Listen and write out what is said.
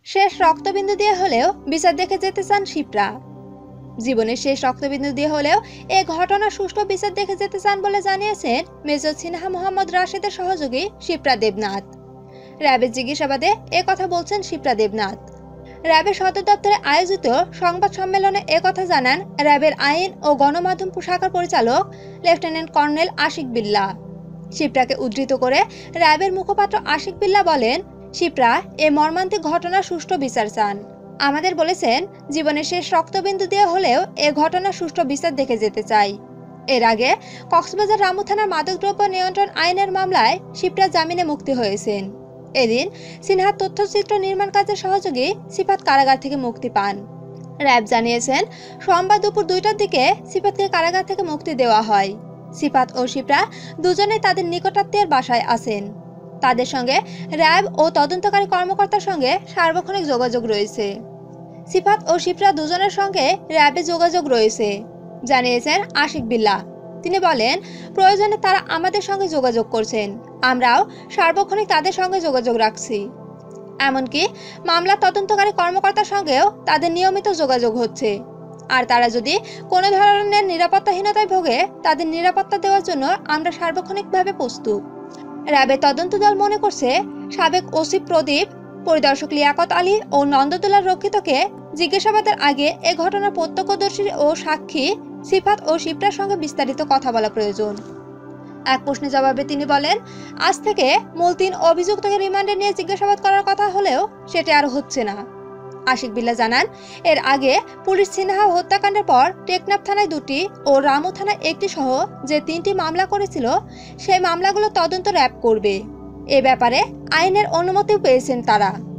শেষ রক্তবিন্দু দিয়ে হলেও বিচার দেখে যেতে চান শিপ্রা। জীবনের শেষ রক্তবিন্দু দিয়ে হলেও এ ঘটনার সুষ্ঠু বিচার দেখে যেতে চান বলে জানিয়েছেন মেজর সিনহা মোহাম্মদ রাশেদের সহযোগী শিপ্রা দেবনাথ। র্যাবের জিজ্ঞাসাবাদে এ কথা বলছেন শিপ্রা দেবনাথ। র্যাবের সদর দপ্তরে আয়োজিত সংবাদ সম্মেলনে এ কথা জানান র্যাবের আইন ও গণমাধ্যম শাখার পরিচালক লেফটেন্যান্ট কর্নেল আশিক বিল্লাহ। শিপ্রাকে উদ্ধৃত করে র্যাবের মুখপাত্র আশিক বিল্লাহ বলেন, শিপ্রা এ মর্মান্তিক ঘটনার সুষ্ঠু বিচার চান। আমাদের বলেছেন, জীবনের শেষ রক্তবিন্দু দিয়ে হলেও এ ঘটনার সুষ্ঠু বিচার দেখে যেতে চাই। এর আগে কক্সবাজার রামু থানার মাদকদ্রব্য নিয়ন্ত্রণ আইনের মামলায় শিপ্রা জামিনে মুক্তি হয়েছেন। এদিন সিনহার তথ্যচিত্র নির্মাণ কাজের সহযোগী সিফাত কারাগার থেকে মুক্তি পান। র্যাব জানিয়েছেন, সোমবার দুপুর 2টার দিকে সিফাতকে কারাগার থেকে মুক্তি দেওয়া হয়। সিফাত ও শিপ্রা দুজনেই তাদের নিকটাত্মীয়ের বাসায় আছেন। তাদের সঙ্গে র্যাব ও তদন্তকারী কর্মকর্তার সঙ্গে সার্বক্ষণিক যোগাযোগ রয়েছে। সিফাত ও শিপ্রা দুজনের সঙ্গে র্যাবে যোগাযোগ রয়েছে জানিয়েছেন আশিক বিল্লাহ। তিনি বলেন, প্রয়োজনে তারা আমাদের সঙ্গে যোগাযোগ করছেন, আমরাও সার্বক্ষণিক তাদের সঙ্গে যোগাযোগ রাখছি। এমনকি মামলা তদন্তকারী কর্মকর্তার সঙ্গেও তাদের নিয়মিত যোগাযোগ হচ্ছে। আর তারা যদি কোনো ধরনের নিরাপত্তাহীনতায় ভোগে, তাদের নিরাপত্তা দেওয়ার জন্য আমরা সার্বক্ষণিকভাবে প্রস্তুত। র্যাবের তদন্ত দল মনে করছে, সাবেক ওসি প্রদীপ, পরিদর্শক লিয়াকত আলী ও নন্দদুলার রক্ষিতকে জিজ্ঞাসাবাদের আগে এ ঘটনার প্রত্যক্ষদর্শী ও সাক্ষী সিফাত ও শিপ্রার সঙ্গে বিস্তারিত কথা বলা প্রয়োজন। এক প্রশ্নের জবাবে তিনি বলেন, আজ থেকে মূল 3 অভিযুক্তকে রিমান্ডে নিয়ে জিজ্ঞাসাবাদ করার কথা হলেও সেটা আর হচ্ছে না। আশিক বিল্লাহ জানান, এর আগে পুলিশ সিনহা হত্যাকাণ্ডের পর টেকনাফ থানায় 2টি ও রামু থানায় 1টি সহ যে 3টি মামলা করেছিল, সেই মামলাগুলো তদন্ত র্যাব করবে। এ ব্যাপারে আইনের অনুমতিও পেয়েছেন তারা।